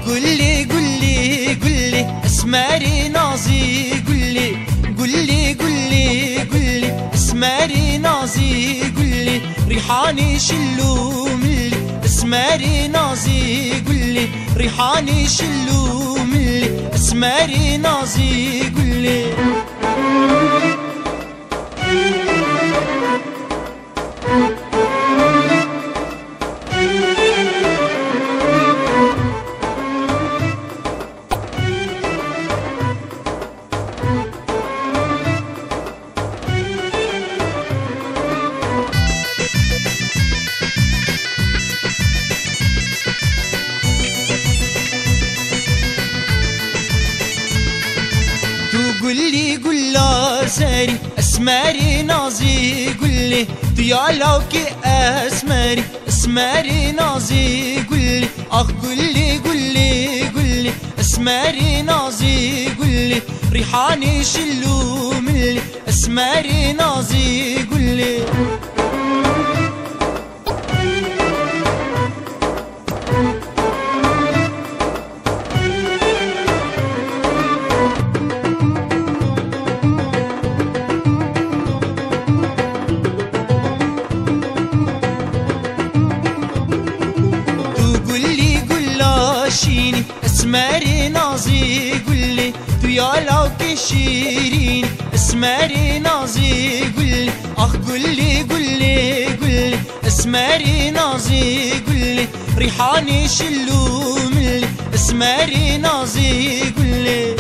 قولي قولي قولي اسماري نازي قولي قولي قولي قولي اسماري نازي قولي ريحاني شلو ملي اسماري نازي قولي ريحاني شلو ملي اسماري نازي قولي قولي قلا ساري اسماري نازي قولي ديالوكي اسماري اسماري نازي قولي اخ قولي قولي قولي اسماري نازي قولي ريحاني شلو ملي اسماري نازي قولي شيني اسماري نازي قولي ديالوكي شيرين اسماري نازي قولي اخ قولي قولي قولي اسماري نازي قولي ريحاني شلو ملي اسماري نازي قولي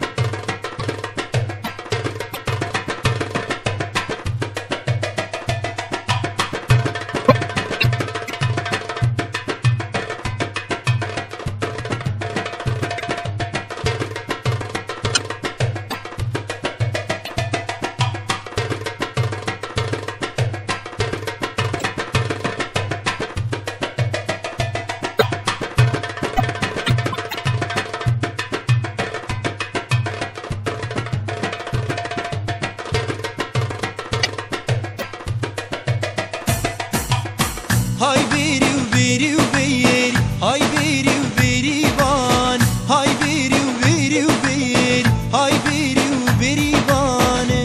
هاي بيري وبيري وبيري هاي بيري وبيري بان هاي بيري وبيري وبيري هاي بيري وبيري بان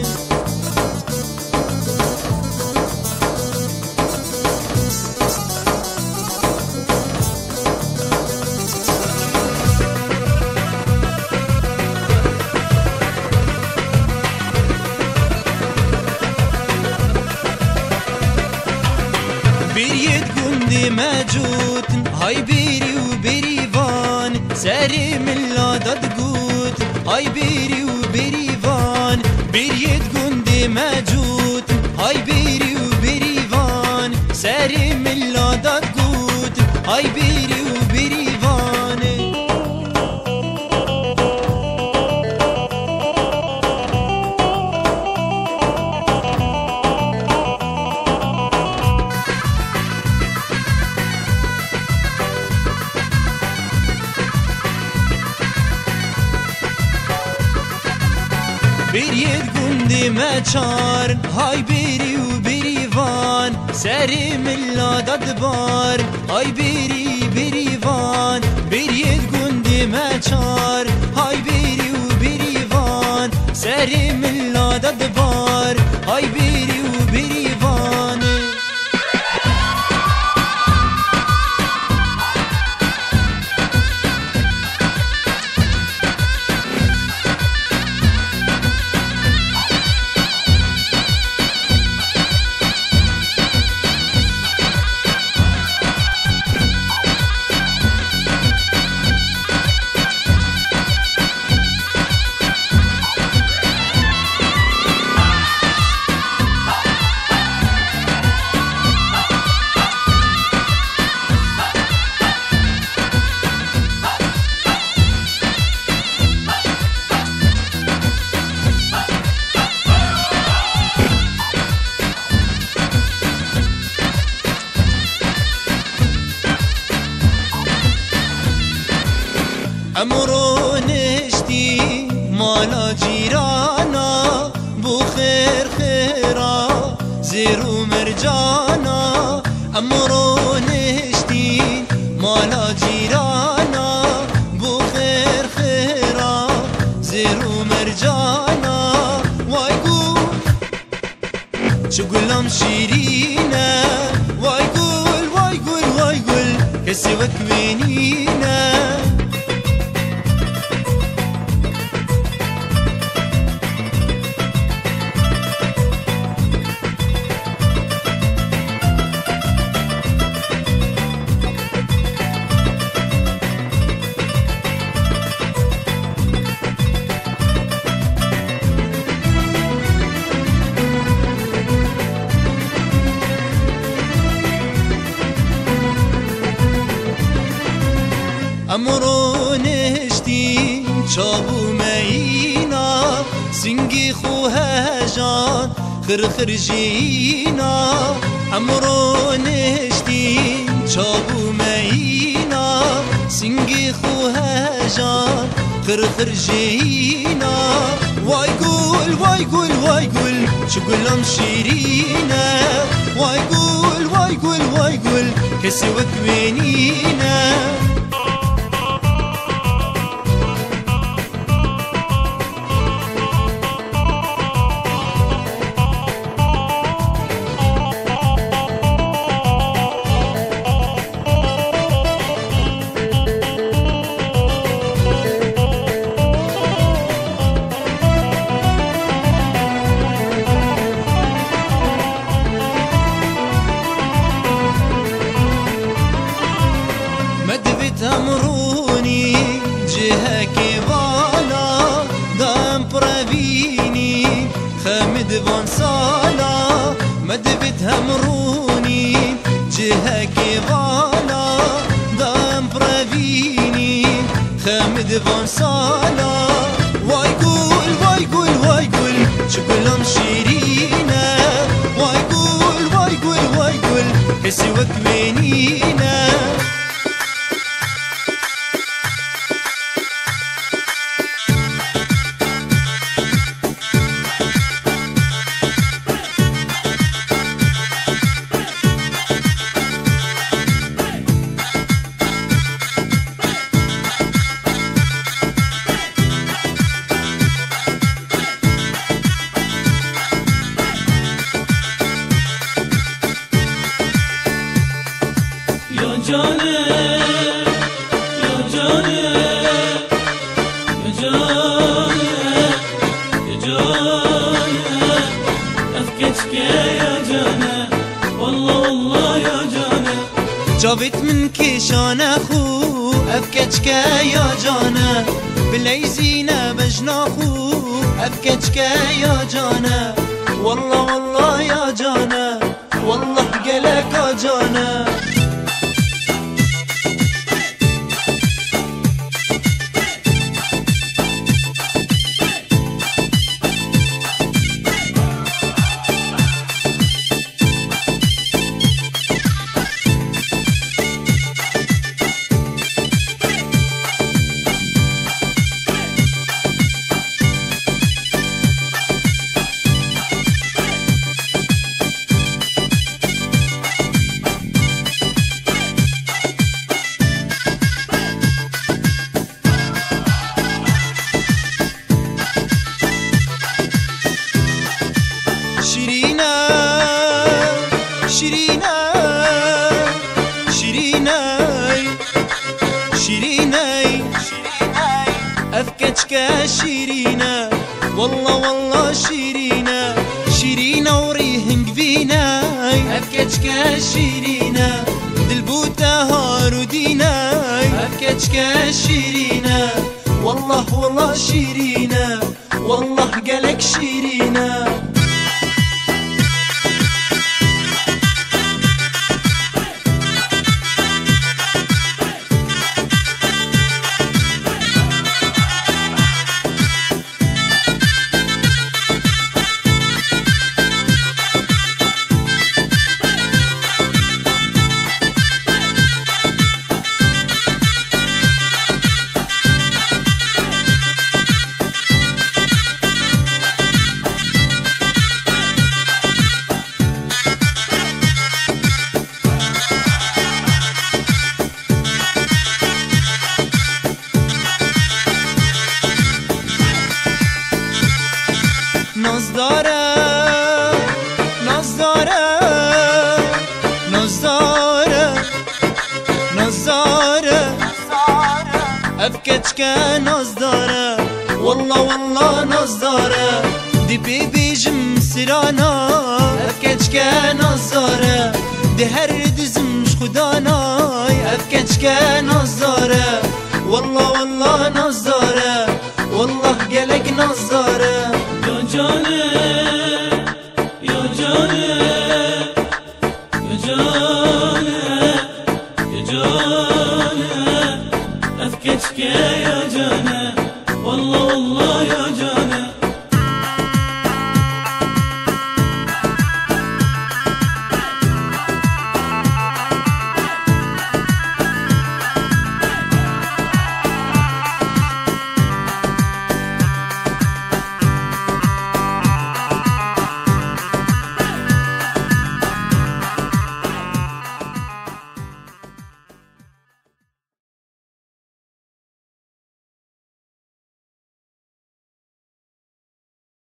بيريد قندي موجود هاي بيري وبيري فان ساري من لا تقوت هاي بيري وبيري فان بيريد قندي موجود هاي بيري وبيري فان ساري من لا تقوت هاي بيري وبيري فان بيريد قندي مچار هاي بيري وبيري فان ساري من لا دبار هاي بيري بيري فان بيريد قندي مچار هاي بيري وبيري فان ساري من لا دبار هاي بيري وبيري فان امرو نشتی مالا جیرانا بو خیر خیرا زیرو مرجانا امرو نشتی مالا جیرانا كسي وكوينينا امرو نشتی چابو مینا سنگی خواه جان خرخر جینا امرو نشتی چابو مینا سنگی خواه جان خرخر جینا وای گل وای گل وای گل چو گلم شیرینا وای گل وای گل وای گل کسی وکوینینا تمروني جهك بالا دام برافيني خامد فان سالا مدبت همروني جهك بالا دام برافيني خامد فان سالا واي قول واي قول واي قول شكلهم شيرينا واي قول واي قول واي قول حسي وكوينينا جابت من كيشان اخو افكتك يا جانا بليزينا بجناخو افكتك يا جانا والله والله يا جانا والله قلك يا جانا شيريناي أفكتك شيرينا والله والله شيرينا شيرينا وريهن قبيناي أفكتك شيرينا دلبوتا هاروديناي أفكتك شيرينا والله والله شيرينا والله قالك شيرينا افكتشكا نصدارة والله والله نصدارة دي بيبي جم سرانا افكتشكا نصدارة دي هرد زمش خدانا افكتشكا نصدارة والله والله نصدارة والله قلق نصدارة يا جاني يا جاني يا جاني يا جاني أفكتك يا جاني والله والله يا جاني